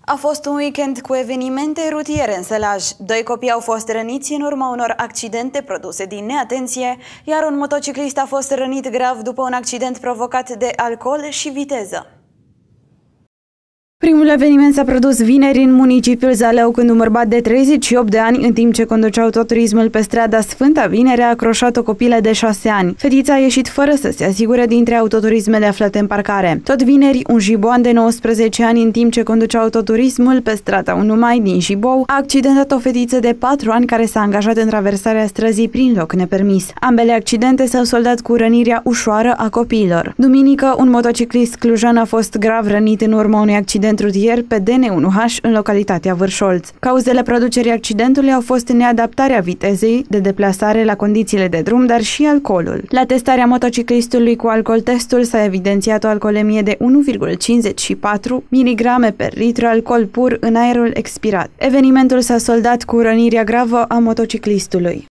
A fost un weekend cu evenimente rutiere în Sălaj. 2 copii au fost răniți în urma unor accidente produse din neatenție, iar un motociclist a fost rănit grav după un accident provocat de alcool și viteză. Primul eveniment s-a produs vineri în municipiul Zalău, când un bărbat de 38 de ani, în timp ce conducea autoturismul pe strada Sfânta Vinere, a croșat o copilă de 6 ani. Fetița a ieșit fără să se asigure dintre autoturismele aflate în parcare. Tot vineri, un jiboan de 19 ani, în timp ce conducea autoturismul pe strada 1 Mai din Jibou, a accidentat o fetiță de 4 ani care s-a angajat în traversarea străzii prin loc nepermis. Ambele accidente s-au soldat cu rănirea ușoară a copiilor. Duminică, un motociclist clujan a fost grav rănit în urma unui accident rutier pe DN1H în localitatea Vârșolț. Cauzele producerii accidentului au fost neadaptarea vitezei de deplasare la condițiile de drum, dar și alcoolul. La testarea motociclistului cu alcool testul s-a evidențiat o alcoolemie de 1,54 mg per litru alcool pur în aerul expirat. Evenimentul s-a soldat cu rănirea gravă a motociclistului.